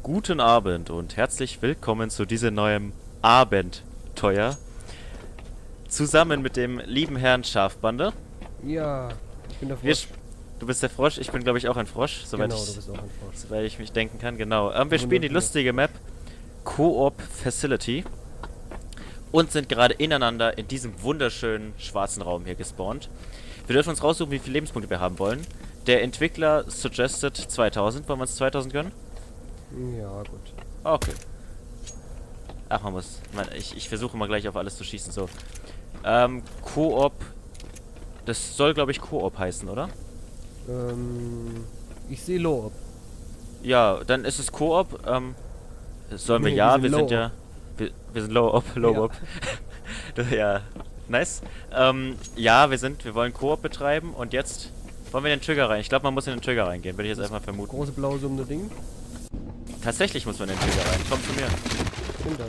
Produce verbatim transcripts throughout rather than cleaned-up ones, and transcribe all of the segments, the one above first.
Guten Abend und herzlich willkommen zu diesem neuen Abenteuer. Zusammen mit dem lieben Herrn Schafbande. Ja, ich bin der Wir Frosch. sch- du bist der Frosch, ich bin glaube ich auch ein Frosch, soweit, Genau, ich, du bist auch ein Frosch. soweit ich mich denken kann, genau. Ähm, wir spielen die Wunderbar. lustige Map Co-op Facility und sind gerade ineinander in diesem wunderschönen schwarzen Raum hier gespawnt. Wir dürfen uns raussuchen, wie viele Lebenspunkte wir haben wollen. Der Entwickler suggested zweitausend, wollen wir uns zweitausend gönnen? Ja, gut. Okay. Ach, man muss. Man, ich, ich versuche mal gleich auf alles zu schießen. So. Ähm, Koop. Das soll, glaube ich, Koop heißen, oder? Ähm, ich sehe Lob. Ja, dann ist es Koop. Ähm, sollen wir Nee, ja, wir wir sind sind ja. Wir, wir sind Low-Op, Low-Op. Ja. Ja, nice. Ähm, ja, wir sind, wir wollen Koop betreiben und jetzt wollen wir in den Trigger rein. Ich glaube, man muss in den Trigger reingehen, würde ich jetzt einfach vermuten. Große blaue summende Ding. Tatsächlich muss man in den Trigger rein. Komm zu mir. Stimmt da.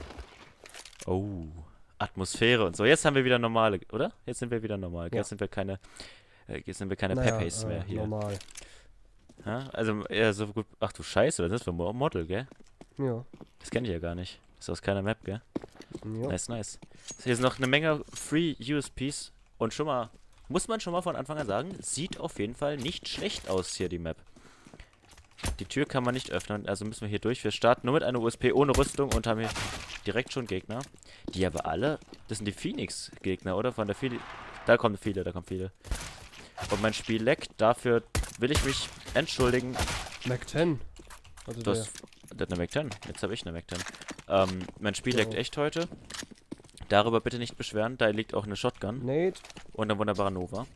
Oh, Atmosphäre und so. Jetzt haben wir wieder normale, oder? Jetzt sind wir wieder normal. Ja. Jetzt sind wir keine, äh, jetzt sind wir keine Naja, Pepes äh, mehr hier. normal. Ja, also eher so gut. Ach du Scheiße, was ist das für ein Mo- Model, gell? Ja. Das kenne ich ja gar nicht. Ist aus keiner Map, gell? Ja. Nice, nice. Hier ist noch eine Menge Free U S Ps und schon mal, muss man schon mal von Anfang an sagen, sieht auf jeden Fall nicht schlecht aus hier die Map. Die Tür kann man nicht öffnen, also müssen wir hier durch. Wir starten nur mit einer U S P ohne Rüstung und haben hier direkt schon Gegner. Die aber alle, das sind die Phoenix-Gegner, oder? Von der viele, da kommen viele, da kommen viele. Und mein Spiel leckt, dafür will ich mich entschuldigen. Mac zehn. Also Du hast, das ist eine Mac zehn, jetzt habe ich eine Mac zehn. Ähm, mein Spiel Ja. leckt echt heute. Darüber bitte nicht beschweren, da liegt auch eine Shotgun Nate. und eine wunderbare Nova.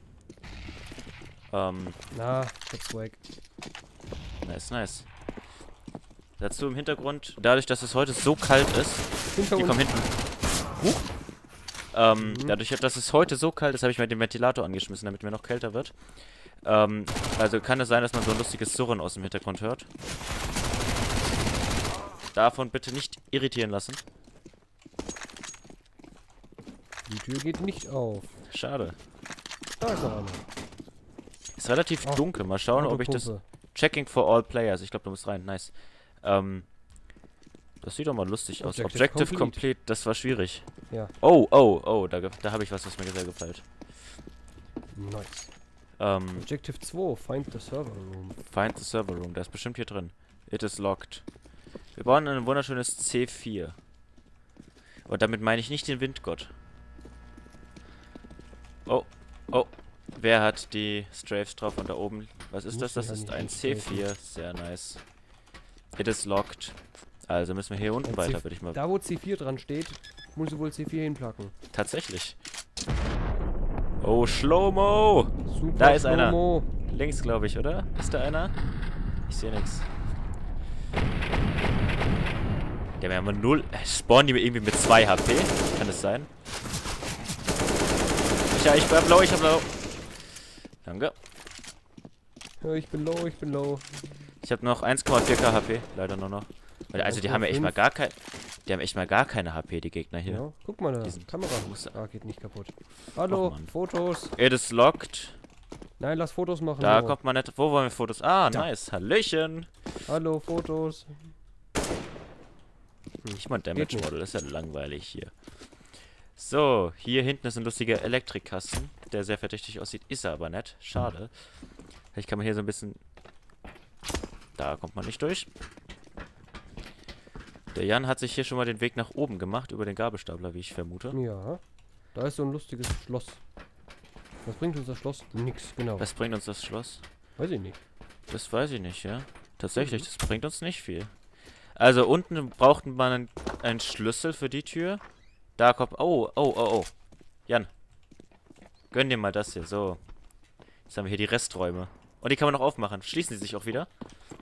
Ähm, Na, das weg. nice, nice. Dazu im Hintergrund, dadurch, dass es heute so kalt ist, Hinter die uns. kommen hinten. Huch. Ähm, Mhm. dadurch, dass es heute so kalt ist, habe ich mir den Ventilator angeschmissen, damit mir noch kälter wird. Ähm, also kann es sein, dass man so ein lustiges Surren aus dem Hintergrund hört. Davon bitte nicht irritieren lassen. Die Tür geht nicht auf. Schade. Da ist noch einer. Ist relativ Ach, dunkel. Mal schauen, ob ich das... Autopumpe. Checking for all players. Ich glaube, du musst rein. Nice. Ähm, das sieht doch mal lustig aus. Objective Objective complete. complete. Das war schwierig. Ja. Oh, oh, oh. Da, ge- da habe ich was, was mir sehr gefällt. Nice. Ähm, Objective zwei. Find the server room. find the server room. Der ist bestimmt hier drin. It is locked. Wir bauen ein wunderschönes C vier. Und damit meine ich nicht den Windgott. Oh, oh. Wer hat die Strafes drauf und da oben? Was ist das? Muss Das ja ist nicht ein mit C Strafen. vier. Sehr nice. It is locked. Also müssen wir hier unten Ein weiter, C- würde ich mal... Da wo C vier dran steht, muss ich wohl C vier hinplacken. Tatsächlich. Oh, Schlomo! Super Da ist einer. Slow-Mo. Links, glaube ich, oder? Ist da einer? Ich sehe nichts. Der haben wir null. Äh, spawnen die irgendwie mit zwei H P? Kann das sein? Ja, ich hab low, ich hab low. Danke. Ja, ich bin low, ich bin low. Ich habe noch eins Komma vier K H P. Leider nur noch. Weil, Also die haben ja echt mal eins gar kein. Die haben echt mal gar keine H P, die Gegner hier. Ja, guck mal da. Diesen- Kamera. muss- Ah, geht nicht kaputt. Hallo, Och, Mann. Fotos. It is locked. Nein, lass Fotos machen. Da Mo. kommt man nicht. Wo wollen wir Fotos? Ah, Da. nice. Hallöchen. Hallo, Fotos. Ich mein Damage Geht nicht. Model, ist ja langweilig hier. So, hier hinten ist ein lustiger Elektrikkasten, der sehr verdächtig aussieht, ist er aber nicht. Schade. Ich kann man hier so ein bisschen... Da kommt man nicht durch. Der Jan hat sich hier schon mal den Weg nach oben gemacht, über den Gabelstapler, wie ich vermute. Ja. Da ist so ein lustiges Schloss. Was bringt uns das Schloss? Nix, genau. Was bringt uns das Schloss? Weiß ich nicht. Das weiß ich nicht, ja. Tatsächlich, das bringt uns nicht viel. Also unten braucht man einen, einen Schlüssel für die Tür. Da kommt... Oh, oh, oh, oh. Jan. Gönn dir mal das hier, so. Jetzt haben wir hier die Resträume. Und die kann man noch aufmachen. Schließen die sich auch wieder?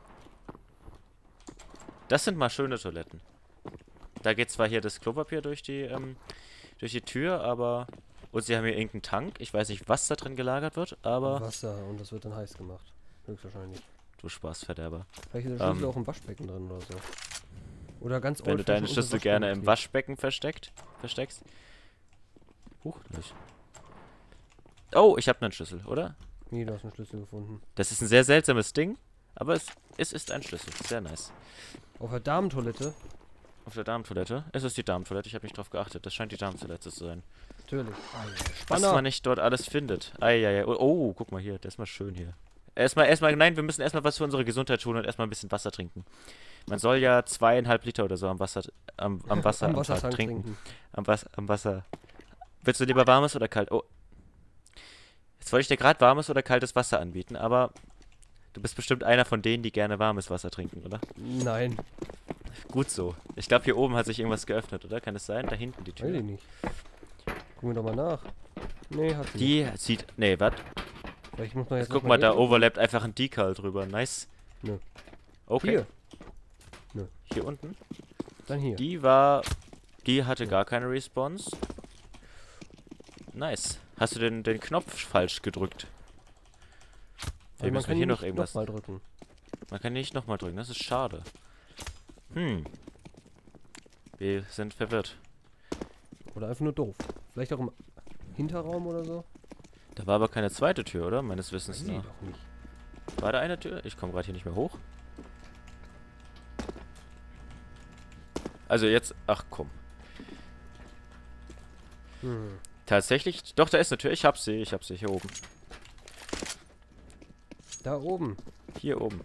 Das sind mal schöne Toiletten. Da geht zwar hier das Klopapier durch die, ähm, durch die Tür, aber... Und sie haben hier irgendeinen Tank. Ich weiß nicht, was da drin gelagert wird, aber... Wasser und das wird dann heiß gemacht. Höchstwahrscheinlich. Du Spaßverderber. Vielleicht ist der Schlüssel Ähm. auch im Waschbecken drin oder so. Oder ganz Wenn du old-fashioned deine unter Schlüssel gerne im Waschbecken Waschbecken versteckt, versteckst. Huch, nicht. Oh, ich habe einen Schlüssel, oder? liegt. Nee, du hast einen Schlüssel gefunden. Das ist ein sehr seltsames Ding. Aber es, es ist ein Schlüssel. Sehr nice. Auf der Damentoilette? Auf der Damentoilette? Es ist die Damentoilette, ich habe nicht drauf geachtet. Das scheint die Damentoilette zu sein. Natürlich. Was man nicht dort alles findet. Eieiei. Oh, oh, guck mal hier, der ist mal schön hier. Erstmal, erstmal, nein, wir müssen erstmal was für unsere Gesundheit tun und erstmal ein bisschen Wasser trinken. Man soll ja zweieinhalb Liter oder so am Wasser, am, am Wasser am am Tag Wassertank trinken. trinken. Am, Was am Wasser. Willst du lieber warmes oder kalt? Oh. Jetzt wollte ich dir gerade warmes oder kaltes Wasser anbieten, aber du bist bestimmt einer von denen, die gerne warmes Wasser trinken, oder? Nein. Gut so. Ich glaube, hier oben hat sich irgendwas geöffnet, oder? Kann es sein? Da hinten die Tür. Weiß ich nicht. Gucken wir doch mal nach. Nee, hat sie Die sieht... Nee, was? Vielleicht muss man jetzt Jetzt guck noch mal, da eben- overlappt einfach ein Decal drüber. Nice. Nö. Okay. Hier. Hier unten. Dann hier. Die war... Die hatte gar keine Response. Nice. Hast du den, den Knopf falsch gedrückt? Weil Wir man müssen kann hier hier noch nicht irgendwas... mal drücken. Man kann nicht nochmal drücken, das ist schade. Hm. Wir sind verwirrt. Oder einfach nur doof. Vielleicht auch im Hinterraum oder so? Da war aber keine zweite Tür, oder? Meines Wissens Weiß ich nach. doch nicht. War da eine Tür? Ich komme gerade hier nicht mehr hoch. Also jetzt... Ach komm. Hm. Tatsächlich... Doch, da ist eine Tür. Ich hab sie. Ich hab sie hier oben. Da oben. Hier oben.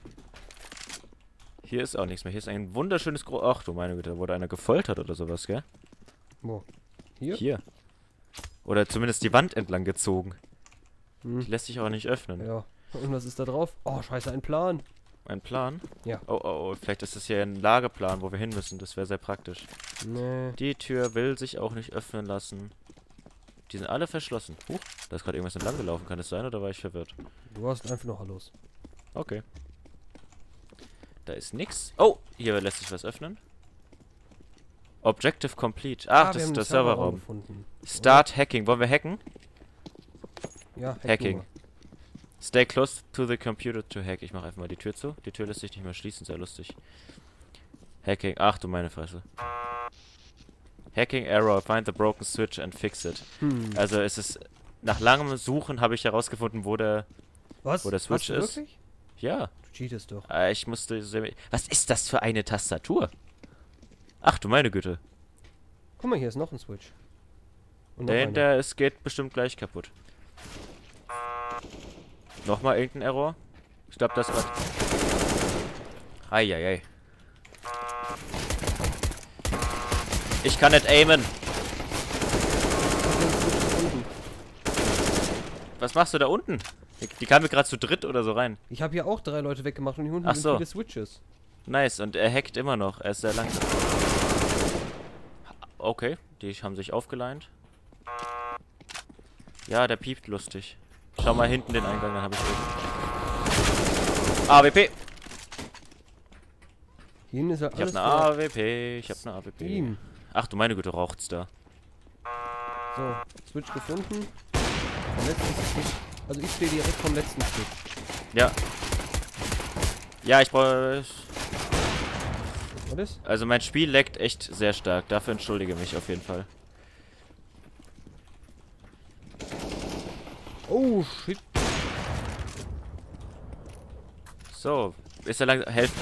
Hier ist auch nichts mehr. Hier ist ein wunderschönes Gro... Ach du meine Güte, da wurde einer gefoltert oder sowas, gell? Wo? Hier? Hier. Oder zumindest die Wand entlang gezogen. Hm. Die lässt sich auch nicht öffnen. Ja. Und was ist da drauf? Oh, scheiße, ein Plan. Ein Plan? Ja. Oh, oh, oh. Vielleicht ist das hier ein Lageplan, wo wir hin müssen. Das wäre sehr praktisch. Nee. Die Tür will sich auch nicht öffnen lassen. Die sind alle verschlossen. Huch, da ist gerade irgendwas entlang gelaufen. Kann das sein oder war ich verwirrt? Du hast einfach noch Hallos. Okay. Da ist nix. Oh, hier lässt sich was öffnen. Objective complete. Ach, Ah, das wir ist haben der den Serverraum Serverraum. gefunden. Start hacking. Wollen wir hacken? Ja, hack Hacking. nur. Stay close to the computer to hack. Ich mache einfach mal die Tür zu. Die Tür lässt sich nicht mehr schließen. Sehr lustig. Hacking. Ach du meine Fresse. Hacking error. Find the broken switch and fix it. Hm. Also es ist... Nach langem Suchen habe ich herausgefunden, wo der... Was? wo der Switch Hast du ist. Wirklich? Ja. Du cheatest doch. Äh, ich musste... sehr- Was ist das für eine Tastatur? Ach du meine Güte. Guck mal, hier ist noch ein Switch. Und noch Der einer. hinter, es geht bestimmt gleich kaputt. Nochmal irgendein Error? Ich glaube, das war... Eieiei. Ich kann nicht aimen. Ich hab den Switch gefunden. Was machst du da unten? Die, die kamen gerade zu dritt oder so rein. Ich habe hier auch drei Leute weggemacht und hier unten Ach sind so. viele Switches. Nice, und er hackt immer noch. Er ist sehr langsam. Okay, die haben sich aufgeleint. Ja, der piept lustig. Schau mal hinten den Eingang, dann habe ich A W P! Hier hinten ist ja Ich habe alles eine voller A W P, ich habe eine A W P. Steam. Ach du meine Güte, raucht's da. So, Switch gefunden. Der letzte Switch. Also ich stehe direkt vom letzten Switch. Ja. Ja, ich brauche... Was ist? Also mein Spiel leckt echt sehr stark. Dafür entschuldige mich auf jeden Fall. Oh, shit. So, ist er langsam... Hälfte.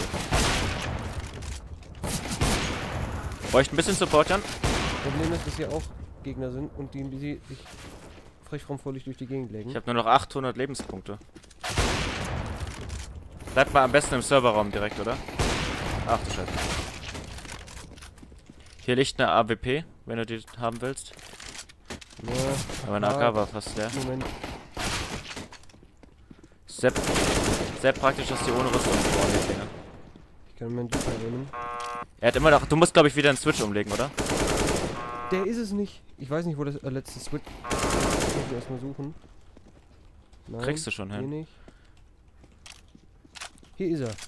Bräuchte ein bisschen Support, Jan? Problem ist, dass hier auch Gegner sind und die, die sich frech vom Fröhlich durch die Gegend legen. Ich habe nur noch achthundert Lebenspunkte. Bleibt mal am besten im Serverraum direkt, oder? Ach du Scheiße. Hier liegt eine A W P, wenn du die haben willst. Ja, Aber eine A K war fast leer. Moment. Sehr, sehr praktisch, dass die ohne Rüstung spawnen, die Dinger. Ich kann meinen Duper nehmen. Er hat immer noch... Du musst, glaube ich, wieder einen Switch umlegen, oder? Der ist es nicht. Ich weiß nicht, wo das äh, letzte Switch. Ich muss ihn erstmal suchen. Nein, Kriegst du schon hier hin. nicht. Hier ist er.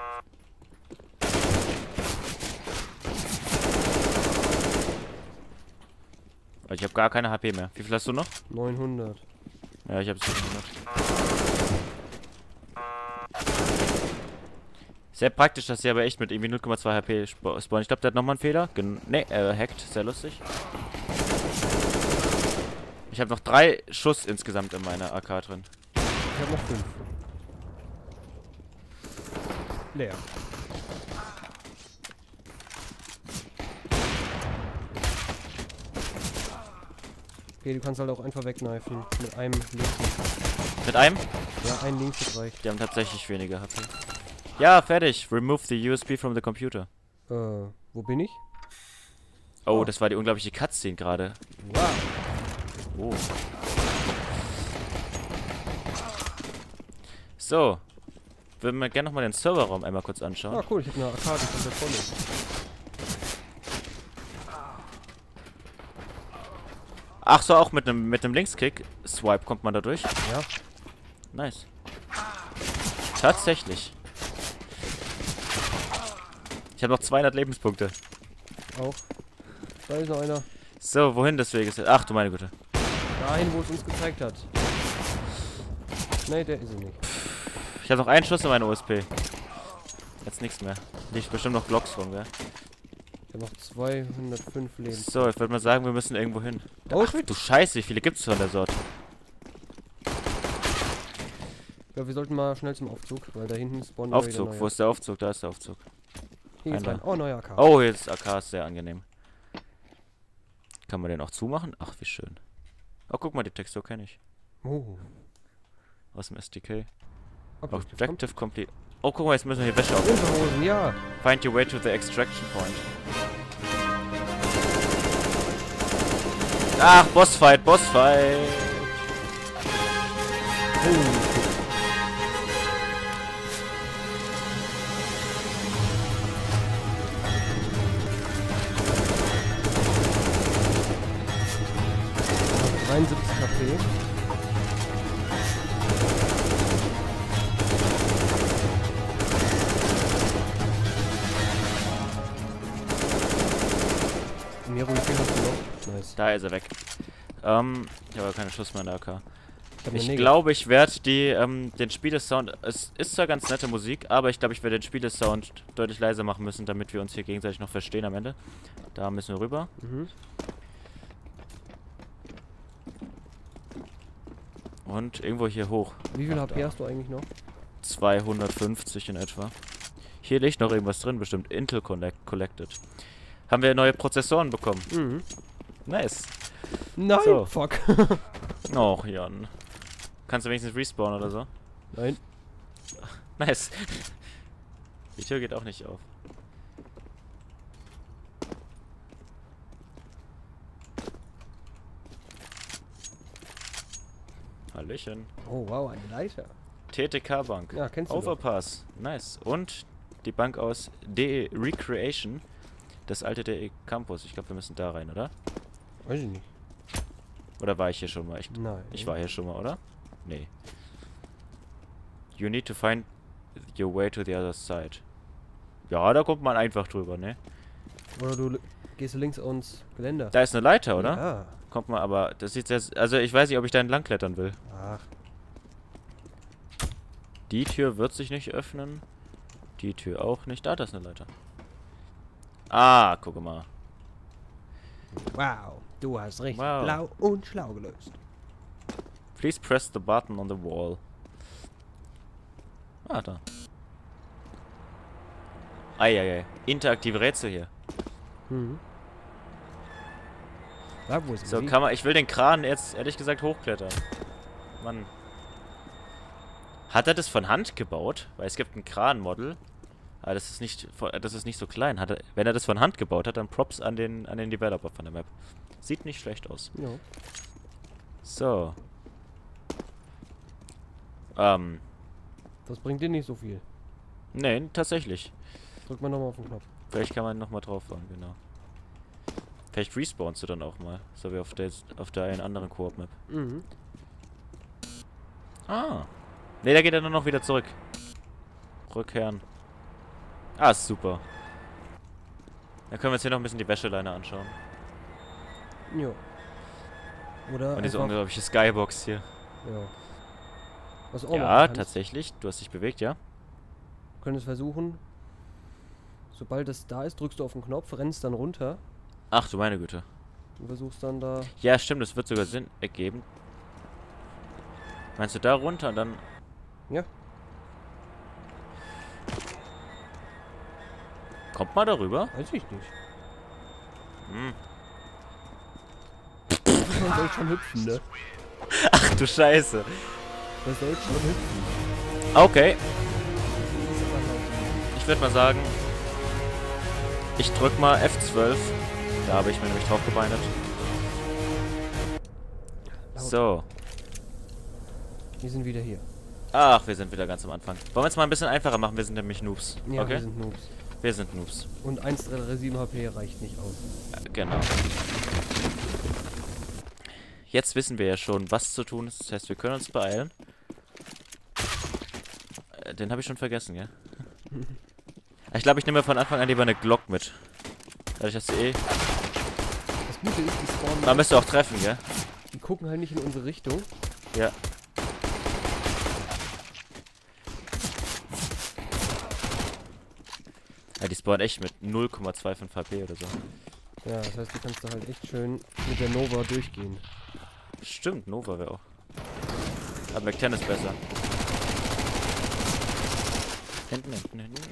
Ich habe gar keine H P mehr. Wie viel hast du noch? neunhundert. Ja, ich habe siebenhundert. Sehr praktisch, dass sie aber echt mit irgendwie null Komma zwei H P sp spawnen. Ich glaube, der hat nochmal einen Fehler. Gen ne, er hackt. Sehr lustig. Ich habe noch drei Schuss insgesamt in meiner A K drin. Ich habe noch fünf. leer. Okay, du kannst halt auch einfach wegkneifen. Mit einem links. Mit einem? Ja, ein links reicht. Die haben tatsächlich weniger H P. Ja, fertig. Remove the U S B from the computer. Äh, wo bin ich? Oh, Oh. das war die unglaubliche Cutscene gerade. Wow. Oh. So. Würden wir gerne nochmal den Serverraum einmal kurz anschauen. Ah, cool, ich habe eine Arcade, die komplett voll ist. Ach so, auch mit einem mit einem Linkskick. Swipe kommt man da durch. Ja. Nice. Tatsächlich. Ich habe noch zweihundert Lebenspunkte. Auch. Da ist noch einer. So, wohin das Weg ist? Ach du meine Güte. Dahin, wo es uns gezeigt hat. Nee, der ist er nicht. Ich habe noch einen Schuss in meine U S P. Jetzt nichts mehr. Liegt bestimmt noch Glocks rum, gell? Ich habe noch zweihundertfünf Leben. So, ich würde mal sagen, wir müssen irgendwo hin. Oh, Ach, du Scheiße, wie viele gibt's von der Sorte? Ich glaube, wir sollten mal schnell zum Aufzug, weil da hinten spawnen wieder Aufzug, neue. wo ist der Aufzug? Da ist der Aufzug. Hier geht's Einer. rein. Oh, neuer A K. Oh, jetzt A K ist sehr angenehm. Kann man den auch zumachen? Ach, wie schön. Oh, guck mal, die Textur kenne ich. Oh. Aus dem S D K. Objective Objective Complete. Oh, guck mal, jetzt müssen wir hier Wäsche auf. Unterhosen, ja. Find your way to the extraction point. Ach, Bossfight, Bossfight. Oh. dreiundsiebzig H P. Miro, wie viel hast du noch? Nice. Da ist er weg. Ähm, ich habe aber keine Schuss mehr in der A K. hab Ich eine glaube, ich werde die, ähm, den Spielesound, es ist zwar ganz nette Musik, aber ich glaube, ich werde den Spielesound deutlich leiser machen müssen, damit wir uns hier gegenseitig noch verstehen am Ende. Da müssen wir rüber. Mhm. Und irgendwo hier hoch. Wie viel Ach, H P da. hast du eigentlich noch? zweihundertfünfzig in etwa. Hier liegt noch irgendwas drin, bestimmt. Intel Collect Collected. Haben wir neue Prozessoren bekommen. Mhm. Nice. Nein, So. fuck. Och, Jan. Kannst du wenigstens respawnen oder so? Nein. Nice. Die Tür geht auch nicht auf. Hallöchen. Oh, wow, eine Leiter. T T K Bank. Ja, kennst du doch. Overpass. Nice. Und die Bank aus D E Recreation. Das alte D E Campus. Ich glaube, wir müssen da rein, oder? Weiß ich nicht. Oder war ich hier schon mal? Ich, Nein. ich war hier schon mal, oder? Nee. You need to find your way to the other side. Ja, da kommt man einfach drüber, ne? Oder du l- gehst links ans Geländer. Da ist eine Leiter, oder? Ja. Kommt man aber, das sieht sehr, also ich weiß nicht, ob ich da entlang klettern will. Ach. Die Tür wird sich nicht öffnen. Die Tür auch nicht. Da, da ist eine Leiter. Ah, guck mal. Wow, du hast richtig Wow. blau und schlau gelöst. Please press the button on the wall. Ah, da. Eieiei. Interaktive Rätsel hier. Mhm. Da, wo ist So, sie? kann man, ich will den Kran jetzt ehrlich gesagt hochklettern. Mann. Hat er das von Hand gebaut? Weil es gibt ein Kran-Model. Aber das ist nicht, von- das ist nicht so klein. Hat er, wenn er das von Hand gebaut hat, dann Props an den, an den Developer von der Map. Sieht nicht schlecht aus. Ja. So. Ähm. Das bringt dir nicht so viel. Nee, tatsächlich. Drück mal nochmal auf den Knopf. Vielleicht kann man nochmal drauf fahren, genau. Vielleicht respawnst du dann auch mal. So wie auf der, auf der einen anderen Koop-Map. Mhm. Ah. Ne, da geht er nur noch wieder zurück. Rückkehren. Ah, ist super. Dann können wir uns hier noch ein bisschen die Wäscheleine anschauen. Ja. Oder Und diese einfach, unglaubliche Skybox hier. ja. Was auch Ja, machen kannst. tatsächlich. Du hast dich bewegt, ja? Du könntest versuchen, sobald es da ist, drückst du auf den Knopf, rennst dann runter Ach du meine Güte. und versuchst dann da... Ja, stimmt, das wird sogar Sinn ergeben. Meinst du da runter und dann... Ja. Kommt mal darüber? Weiß ich nicht. Hm. Man soll schon hüpfen, ne? Ach du Scheiße. Man soll schon hüpfen. Okay. Ich würde mal sagen, ich drück mal F zwölf. Da habe ich mir nämlich drauf gebeinert. So. Wir sind wieder hier. Ach, wir sind wieder ganz am Anfang. Wollen wir es mal ein bisschen einfacher machen? Wir sind nämlich Noobs. Ja, Okay? wir sind Noobs. Wir sind Noobs. Und eins Komma sieben H P reicht nicht aus. Ja, genau. Jetzt wissen wir ja schon, was zu tun ist. Das heißt, wir können uns beeilen. Äh, Den habe ich schon vergessen, gell? Ich glaube, ich nehme von Anfang an lieber eine Glock mit. Dadurch, dass sie eh... Das Gute ist, die spawnen... Da müsst ihr auch treffen, gell? Die gucken halt nicht in unsere Richtung. Ja. Ja, die spawnen echt mit null Komma fünfundzwanzig H P oder so. Ja, das heißt, du kannst da halt echt schön mit der Nova durchgehen. Stimmt, Nova wäre auch. Aber Mac zehn ist besser. Hinten, hinten, hinten.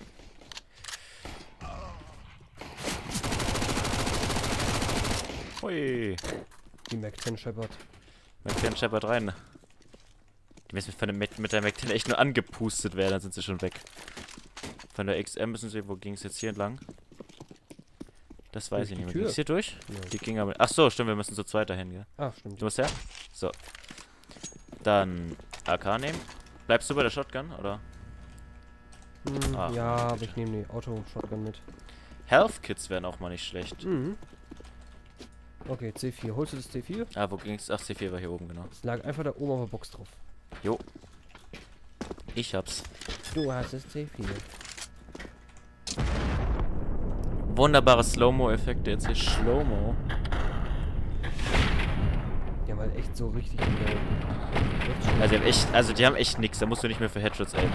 Hui. Die Mac zehn Shepard. Mac zehn Shepard rein. Die müssen von dem, mit der Mac zehn echt nur angepustet werden, dann sind sie schon weg. Von der X M müssen sie, wo ging es jetzt hier entlang? Das weiß Durch ich die nicht mehr. Tür. Ging es hier durch? Ja. Die ging aber... Ach so, stimmt, wir müssen zu zweit dahin, gell? Ah, stimmt. Du musst her? So. Dann A K nehmen. Bleibst du bei der Shotgun, oder? Hm, Ah, ja, aber ich nehme die Auto-Shotgun mit. Health Kits wären auch mal nicht schlecht. Mhm. Okay, C vier. Holst du das C vier? Ah, wo ging's? Ach, C vier war hier oben, genau. Es lag einfach da oben auf der Box drauf. Jo. Ich hab's. Du hast das C vier. Wunderbare Slow-Mo-Effekte. Jetzt hier Slow-Mo. Die haben halt echt so richtig... Äh, Also die haben echt, also die haben echt nix. Da musst du nicht mehr für Headshots aimen.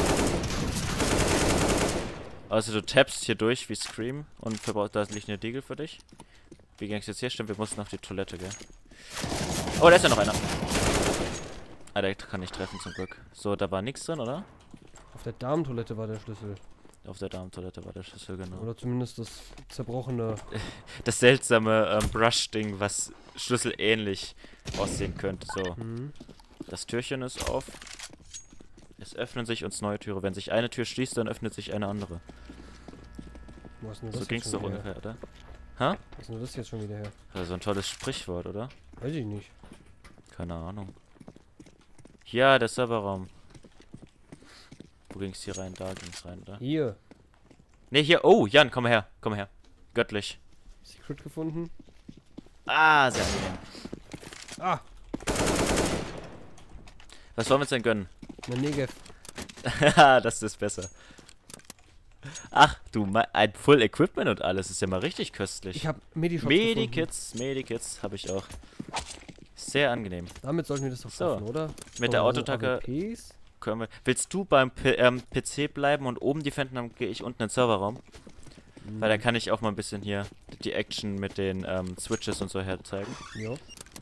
Also du tappst hier durch wie Scream und verbrauchst, da liegt eine Diegel für dich. Wie ging's jetzt hier? Stimmt, wir mussten auf die Toilette, gell? Oh, da ist ja noch einer. Ah, der kann nicht treffen zum Glück. So, da war nichts drin, oder? Auf der Damentoilette war der Schlüssel. Auf der Damentoilette war der Schlüssel, genau. Oder zumindest das zerbrochene... Das seltsame ähm, Brush-Ding, was schlüsselähnlich aussehen könnte. So, Mhm. das Türchen ist auf. Es öffnen sich uns neue Türen. Wenn sich eine Tür schließt, dann öffnet sich eine andere. Wo ist denn das So jetzt ging's schon doch wieder ungefähr, oder? her? Ha? Was ist denn das jetzt schon wieder her? Das ist so ein tolles Sprichwort, oder? Weiß ich nicht. Keine Ahnung. Ja, der Serverraum. Wo ging's hier rein? Da ging's rein, oder? Hier. Ne, hier. Oh, Jan, komm her. Komm her. Göttlich. Secret gefunden. Ah, sehr angenehm. Ah! Was wollen wir uns denn gönnen? Eine Negev. Haha, das ist besser. Ach, du, ein Full Equipment und alles ist ja mal richtig köstlich. Ich habe Medishops Medikits, Medikits habe ich auch. Sehr angenehm. gefunden. Damit sollten wir das doch So. schaffen, oder? Mit der Oh, Autotacke A W Ps. können wir. Willst du beim P ähm, P C bleiben und oben defenden, dann gehe ich unten in den Serverraum? Mhm. Weil da kann ich auch mal ein bisschen hier die Action mit den ähm, Switches und so her zeigen. Ja.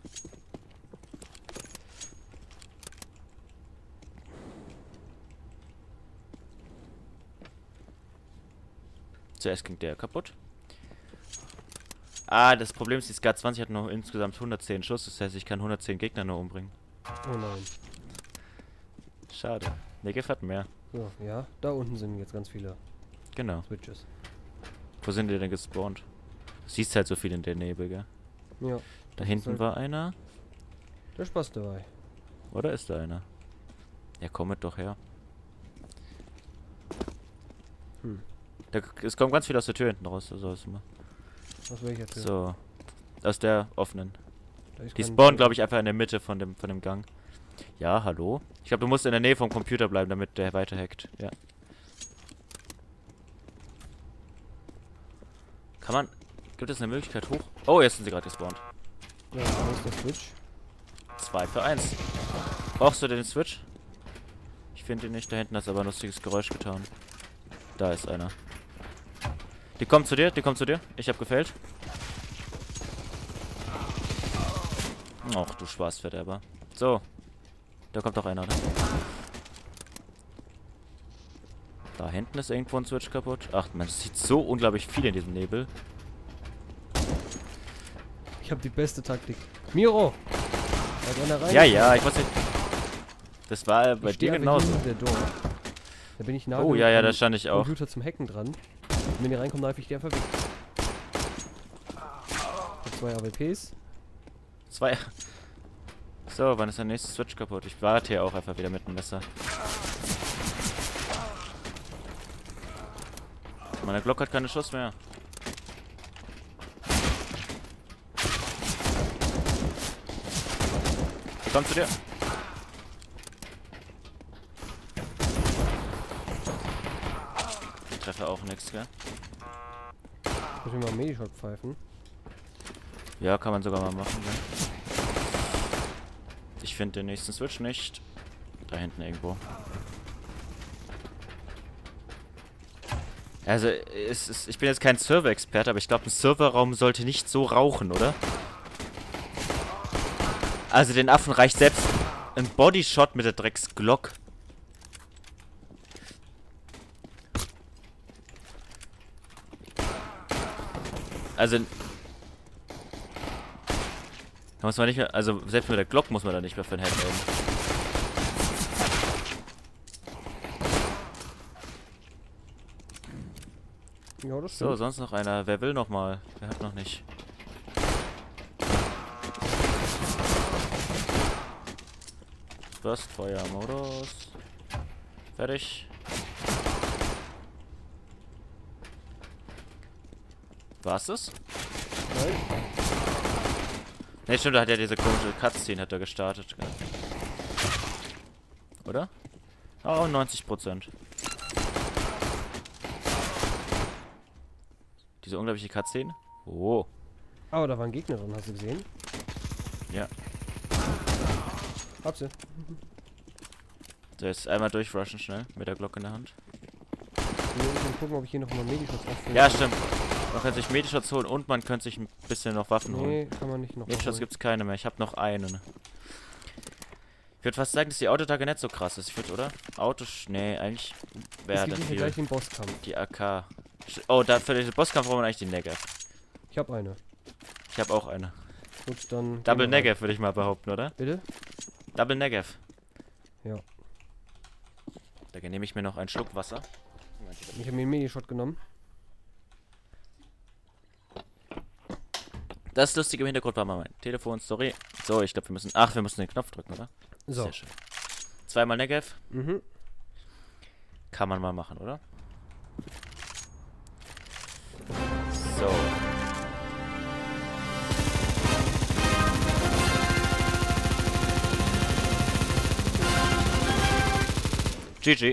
Zuerst ging der kaputt. Ah, das Problem ist, die Skat zwanzig hat nur insgesamt hundertzehn Schuss. Das heißt, ich kann hundertzehn Gegner nur umbringen. Oh nein. Schade. Negev hat mehr. So, ja. Da unten sind jetzt ganz viele Genau. Switches. Wo sind die denn gespawnt? Du siehst halt so viel in der Nebel, gell? Ja. Da hinten war einer. Der Spaß dabei. Oder ist da einer? Ja, komm mit doch her. Hm. Da, es kommt ganz viel aus der Tür hinten raus. Also aus, dem- Was welcher Tür? so. Aus der offenen. Da ist Die kein- spawnen, glaube ich, einfach in der Mitte von dem, von dem Gang. Ja, hallo? Ich glaube, du musst in der Nähe vom Computer bleiben, damit der weiter hackt. Ja. Kann man... Gibt es eine Möglichkeit hoch? Oh, jetzt sind sie gerade gespawnt. Ja, da ist der Switch. zwei für eins. Brauchst du den Switch? Ich finde ihn nicht. Da hinten hat aber ein lustiges Geräusch getan. Da ist einer. Die kommt zu dir, die kommt zu dir. Ich hab gefällt. Och, du Spaßverderber. So. Da kommt doch einer, oder? Da hinten ist irgendwo ein Switch kaputt. Ach man, es sieht so unglaublich viel in diesem Nebel. Ich habe die beste Taktik. Miro! Da einer rein. Ja, ja, ich weiß nicht. Das war bei Ich dir stehe genauso. hinter der Door. Da bin ich nah Oh, genug ja, ja, am da stand ich auch. Computer zum Hacken dran. Und wenn die reinkommen, knife ich die einfach weg. Ich hab zwei A W Ps. Zwei. So, wann ist der nächste Switch kaputt? Ich warte hier auch einfach wieder mit dem Messer. Meine Glock hat keine Schuss mehr. Ich komm zu dir. Ich treffe auch nichts, gell? Muss ich mal Medishot pfeifen. Ja, kann man sogar mal machen, gell? Ich finde den nächsten Switch nicht. Da hinten irgendwo. Also, es ist, ich bin jetzt kein Server-Experte, aber ich glaube, ein Serverraum sollte nicht so rauchen, oder? Also, den Affen reicht selbst ein Bodyshot mit der Drecks-Glock. Also, da muss man nicht mehr, also selbst mit der Glock muss man da nicht mehr für den Head nehmen. Ja, das So, stimmt. sonst noch einer. Wer will noch mal? Wer hat noch nicht? Burstfeuer-Modus. Fertig. War's das? Nein. Ne, stimmt, da hat ja diese komische Cutscene hat er gestartet. Oder? Oh, neunzig Prozent. Diese unglaubliche Cutscene. Oh. Aber da waren Gegner drin, hast du gesehen? Ja. Hab sie. So, jetzt einmal durchrushen schnell. Mit der Glocke in der Hand. Ich will gucken, ob ich hier noch mal Medishots auffinde. Ja, stimmt. Man könnte sich Medishots holen und man könnte sich ein bisschen noch Waffen holen. Nee, kann man nicht noch. Medishots holen. gibt's keine mehr. Ich habe noch einen. Ich würde fast sagen, dass die Autotacke nicht so krass ist. Ich würde, oder? Autos. Nee, eigentlich wäre Es das gibt hier viel. gleich den Bosskampf. Die A K. Sch- Oh, da für den Bosskampf braucht man eigentlich die Negev. Ich hab eine. Ich habe auch eine. Gut, dann. Double gehen wir rein. Negev würde ich mal behaupten, oder? Bitte? Double Negev. Ja. Da nehme ich mir noch einen Schluck Wasser. Ich habe mir einen Medishot genommen. Das Lustige im Hintergrund war mal mein Telefon, sorry. So, ich glaube, wir müssen. Ach, wir müssen den Knopf drücken, oder? So. Sehr schön. Zweimal Negev. Mhm. Kann man mal machen, oder? So. G G.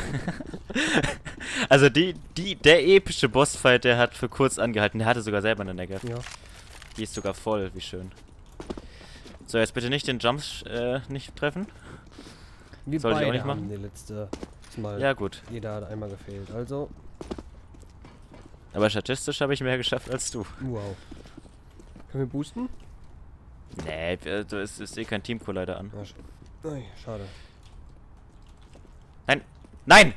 Also die, die, der epische Bossfight, der hat für kurz angehalten. Der hatte sogar selber eine Negev. Ja. Die ist sogar voll, wie schön. So, jetzt bitte nicht den Jumps äh, nicht treffen. Wir Soll ich auch beide nicht haben machen? die letzte Mal. Ja, gut. Jeder hat einmal gefehlt. Also, Aber statistisch habe ich mehr geschafft als du. wow. Können wir boosten? Nee, äh, du- es ist eh kein Team-Collider an. Ja, sch Ai, schade. Nein! Nein!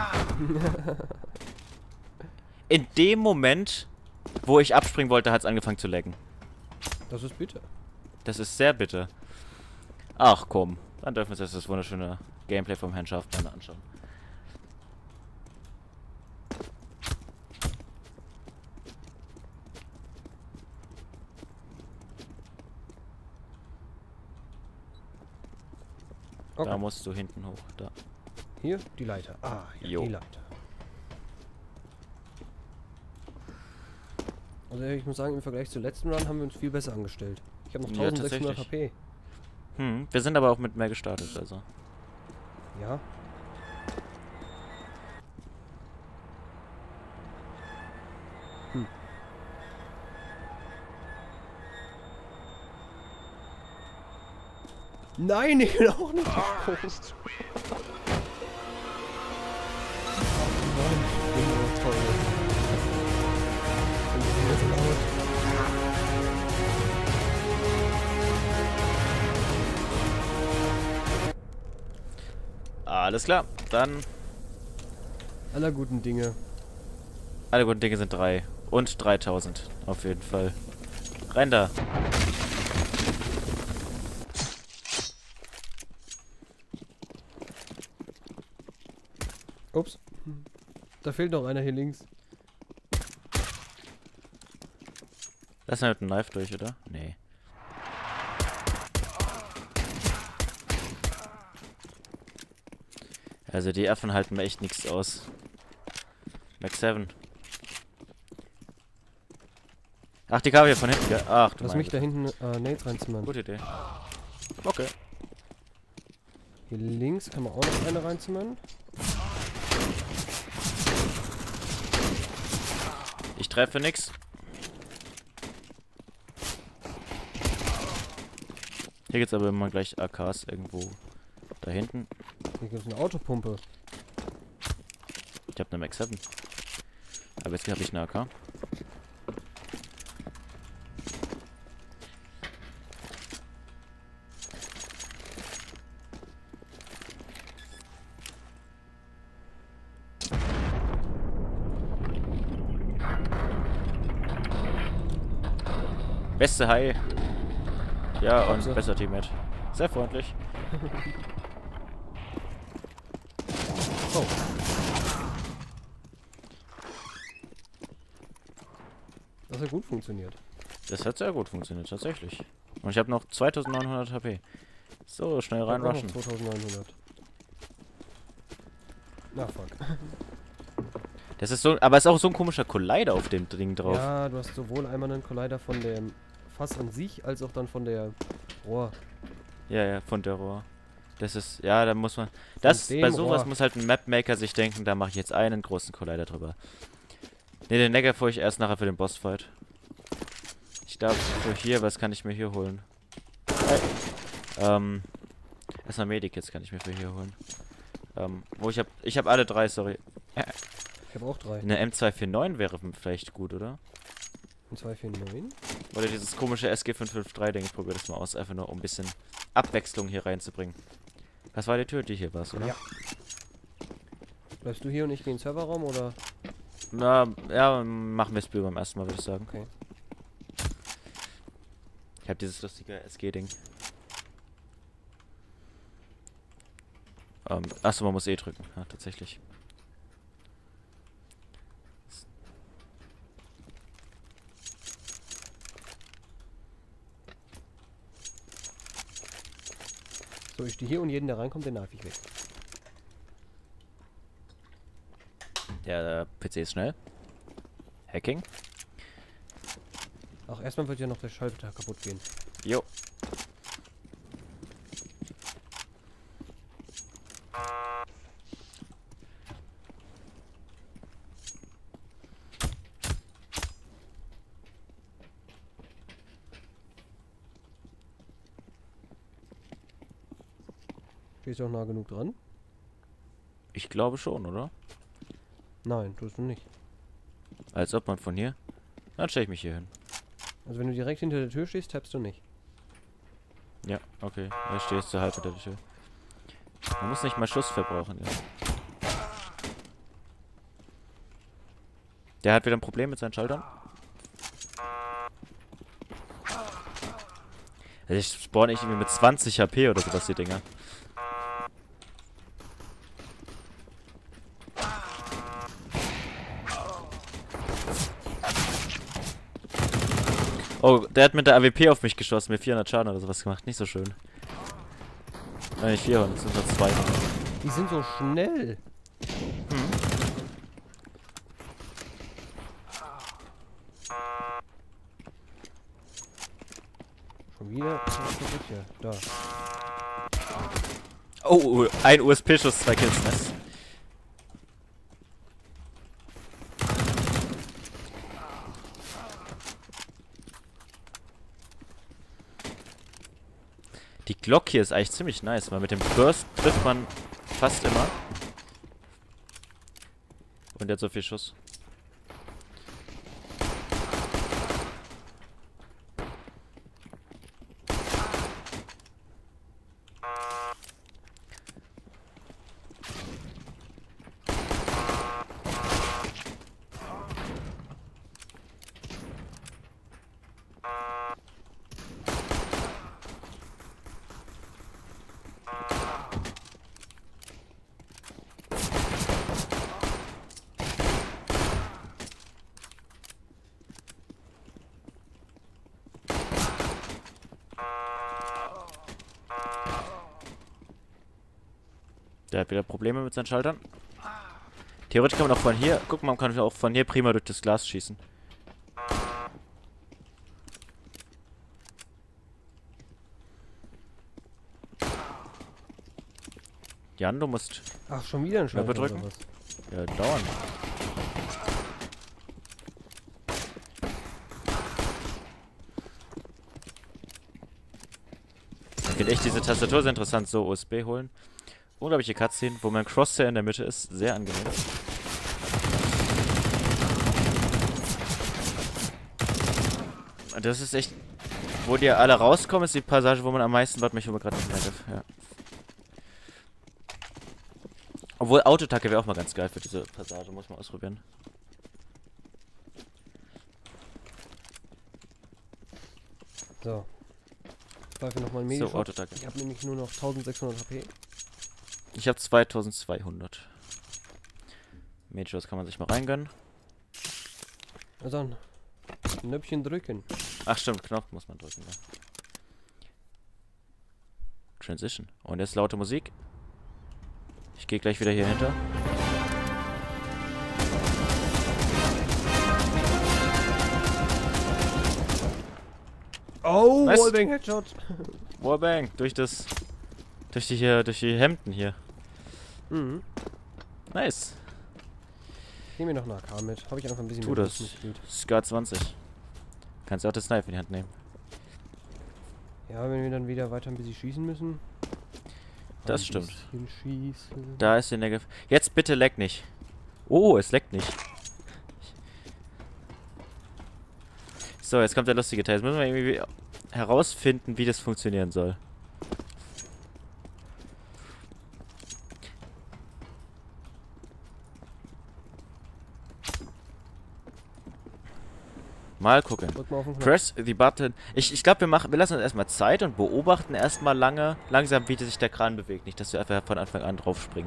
In dem Moment, wo ich abspringen wollte, hat es angefangen zu laggen. Das ist bitter. Das ist sehr bitter. Ach komm, dann dürfen wir uns jetzt das wunderschöne Gameplay vom Herrn Schafbeiner anschauen. Okay. Da musst du hinten hoch. Da. Hier, die Leiter. Ah, ja, Jo. die Leiter. Also ich muss sagen, im Vergleich zur letzten Run haben wir uns viel besser angestellt. Ich habe noch Ja, eintausendsechshundert H P. Hm, wir sind aber auch mit mehr gestartet, also. Ja. Hm. Nein, ich bin auch nicht gesprungen. Mann, ich bin so toll. Und ich bin jetzt laut. Alles klar, dann Aller guten Dinge. Alle guten Dinge sind drei. Und dreitausend. Auf jeden Fall. Rein da. Ups. Da fehlt noch einer hier links. Lass mal mit dem Knife durch, oder? Nee. Also die Affen halten mir echt nichts aus. Max sieben. Ach, die kam hier von hinten, gell? Ach, du Lass meine mich da hinten äh, Nades reinzimmern. Gute Idee. Okay. Hier links kann man auch noch eine reinzimmern. Ich treffe nix. Hier geht's aber immer gleich A Ks irgendwo da hinten. Hier gibt es eine Autopumpe. Ich habe eine Max sieben. Aber jetzt habe ich eine A K. Beste Hai. Ja, und Also. besser Teammate. Sehr freundlich. Oh. Das hat gut funktioniert. Das hat sehr gut funktioniert, tatsächlich. Und ich habe noch zweitausendneunhundert H P. So, schnell Ich hab auch noch reinrushen. zweitausendneunhundert. Na fuck. Das ist so, aber es ist auch so ein komischer Collider auf dem Ding drauf. Ja, du hast sowohl einmal einen Collider von dem Fass an sich, als auch dann von der Rohr. Ja, ja, von der Rohr. Das ist, ja, da muss man, das, dem bei sowas Rohr. muss halt ein Mapmaker sich denken, da mache ich jetzt einen großen Collider drüber. Ne, den Neger fuhr ich erst nachher für den Bossfight. Ich glaube, für hier, was kann ich mir hier holen? Hey. Ähm, erstmal Medikits kann ich mir für hier holen. Ähm, wo ich hab, ich habe alle drei, sorry. Ich habe auch drei. Eine M zwei vierundneunzig wäre vielleicht gut, oder? Und zwei vier neun. Oder dieses komische S G fünf fünf drei, denke ich, probiere das mal aus, einfach nur um ein bisschen Abwechslung hier reinzubringen. Das war die Tür, die hier war, oder? Ja. Bleibst du hier und ich gehe in den Serverraum, oder? Na, ja, machen wir das Spiel beim ersten Mal, würde ich sagen. Okay. Ich habe dieses lustige S G-Ding. Ähm, achso, man muss E drücken. Ja, tatsächlich. So, ich stehe hier und jeden, der reinkommt, den nerv ich weg. Der, der P C ist schnell. Hacking. Ach, erstmal wird ja noch der Schalter kaputt gehen. Jo. Stehst du auch nah genug dran? Ich glaube schon, oder? Nein, tust du nicht. Als ob man von hier. Dann stelle ich mich hier hin. Also wenn du direkt hinter der Tür stehst, tappst du nicht. Ja, okay. Ich stehe jetzt zur Hälfte der Tür. Man muss nicht mal Schuss verbrauchen, ja. Der hat wieder ein Problem mit seinen Schaltern. Also ich spawn ich irgendwie mit zwanzig H P oder sowas, die Dinger. Oh, der hat mit der A W P auf mich geschossen, mir vierhundert Schaden oder sowas gemacht. Nicht so schön. Nein, nicht vierhundert, das sind nur zweihundert. Die sind so schnell. Hm. Schon wieder? Ja, da. Oh, ein U S P-Schuss, zwei Kills. Nice. Die Glock hier ist eigentlich ziemlich nice, weil mit dem Burst trifft man fast immer. Und der hat so viel Schuss. Der hat wieder Probleme mit seinen Schaltern. Theoretisch kann man auch von hier... Guck mal, man kann auch von hier prima durch das Glas schießen. Jan, du musst... Ach, schon wieder ein Schalter Knöpfe drücken? oder was? Ja, dauern. Ich finde echt diese Tastatur sehr interessant, so U S B holen. Unglaubliche Cutscene, wo mein Crosshair in der Mitte ist. Sehr angenehm. Das ist echt... Wo die alle rauskommen, ist die Passage, wo man am meisten... Warte, mich über gerade nicht mehr. Ja. Obwohl Autotacke wäre auch mal ganz geil für diese Passage, muss man ausprobieren. So. Pfeife nochmal ein So, Medishop. Autotacke. Ich habe nämlich nur noch eintausendsechshundert H P. Ich habe zweitausendzweihundert. Majors kann man sich mal reingönnen. Also ein Knöpfchen drücken. Ach stimmt, Knopf muss man drücken. Ja. Transition. Und jetzt laute Musik. Ich gehe gleich wieder hier hinter. Oh, Nice. Wallbang Headshot. Wallbang durch das, durch die hier, durch die Hemden hier. Mhm. Nice. Ich nehme mir noch eine A K mit. Habe ich einfach ein bisschen Tu mehr das. gespielt. Scar zwanzig. Kannst du auch das Knife in die Hand nehmen. Ja, wenn wir dann wieder weiter ein bisschen schießen müssen. Das ein stimmt. bisschen schießen. Da ist die Negative. Jetzt bitte leck nicht. Oh, es leckt nicht. So, jetzt kommt der lustige Teil. Jetzt müssen wir irgendwie herausfinden, wie das funktionieren soll. Mal gucken. Drück mal auf den Knopf. Press the button. Ich, ich glaube, wir machen, wir lassen uns erstmal Zeit und beobachten erstmal lange, langsam, wie sich der Kran bewegt. Nicht, dass wir einfach von Anfang an drauf springen.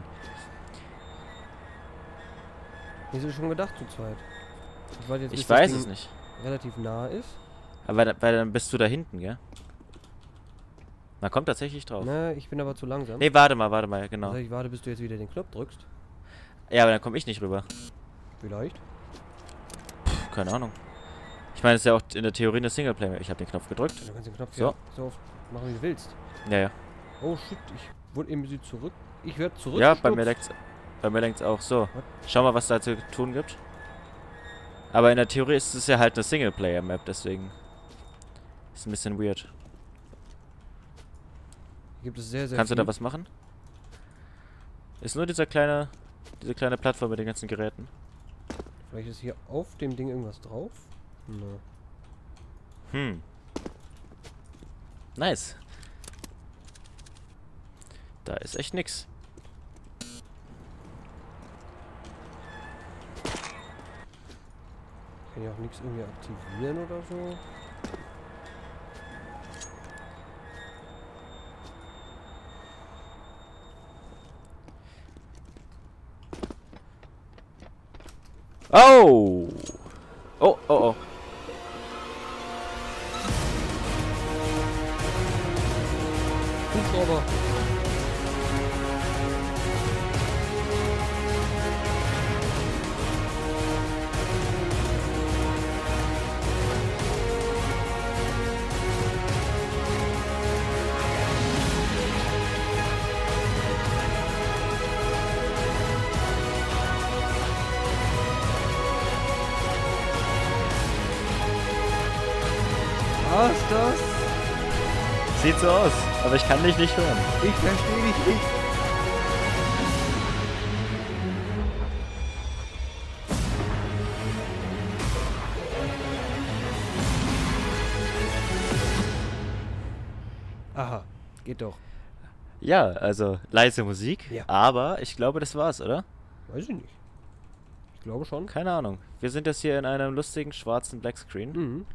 Wieso schon gedacht zu zweit? Ich, warte jetzt, bis Ich das weiß Ding es nicht. relativ nah ist. Aber da- weil dann bist du da hinten, gell? Man kommt tatsächlich drauf. Ne, ich bin aber zu langsam. Nee, warte mal, warte mal, genau. Also ich warte, bis du jetzt wieder den Knopf drückst. Ja, aber dann komme ich nicht rüber. Vielleicht. Puh, keine Ahnung. Ich meine, es ist ja auch in der Theorie eine Singleplayer. Ich habe den Knopf gedrückt. Du kannst den Knopf So. ja so oft machen, wie du willst. Ja, ja. Oh shit, ich wurde eben ein bisschen zurück. Ich werde zurück. Ja, bei mir leckt's. Bei mir leckt's auch. So. What? Schau mal, was da zu tun gibt. Aber in der Theorie ist es ja halt eine Singleplayer-Map, deswegen. Ist ein bisschen weird. Gibt es sehr, sehr Kannst du viel. da was machen? Ist nur dieser kleine, diese kleine Plattform mit den ganzen Geräten. Vielleicht ist hier auf dem Ding irgendwas drauf? Ne. Hm. Nice. Da ist echt nix. Ich kann ja auch nichts irgendwie aktivieren oder so. Oh! Oh, oh, oh. Hubschrauber. Was ist das? Sieht so aus, aber ich kann dich nicht hören. Ich verstehe dich nicht. Aha, geht doch. Ja, also leise Musik, Ja. aber ich glaube, das war's, oder? Weiß ich nicht. Ich glaube schon. Keine Ahnung. Wir sind jetzt hier in einem lustigen schwarzen Blackscreen. Mhm.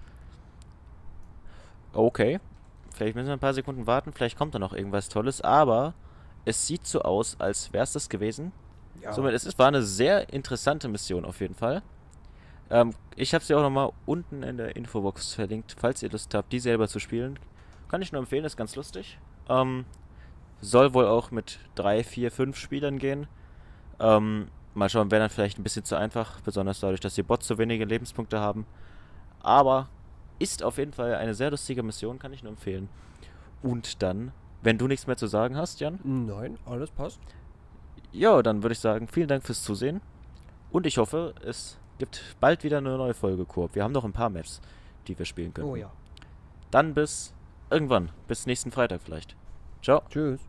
Okay. Vielleicht müssen wir ein paar Sekunden warten, vielleicht kommt da noch irgendwas Tolles, aber es sieht so aus, als wäre es das gewesen. Ja. Somit, es ist, war eine sehr interessante Mission auf jeden Fall. Ähm, ich habe sie auch nochmal unten in der Infobox verlinkt, falls ihr Lust habt, die selber zu spielen. Kann ich nur empfehlen, ist ganz lustig. Ähm, Soll wohl auch mit drei, vier, fünf Spielern gehen. Ähm, mal schauen, wäre dann vielleicht ein bisschen zu einfach, besonders dadurch, dass die Bots so wenige Lebenspunkte haben. Aber ist auf jeden Fall eine sehr lustige Mission, kann ich nur empfehlen. Und dann, wenn du nichts mehr zu sagen hast, Jan? Nein, alles passt. Ja, dann würde ich sagen, vielen Dank fürs Zusehen. Und ich hoffe, es gibt bald wieder eine neue Folge Koop. Wir haben noch ein paar Maps, die wir spielen können. Oh ja. Dann bis irgendwann. Bis nächsten Freitag vielleicht. Ciao. Tschüss.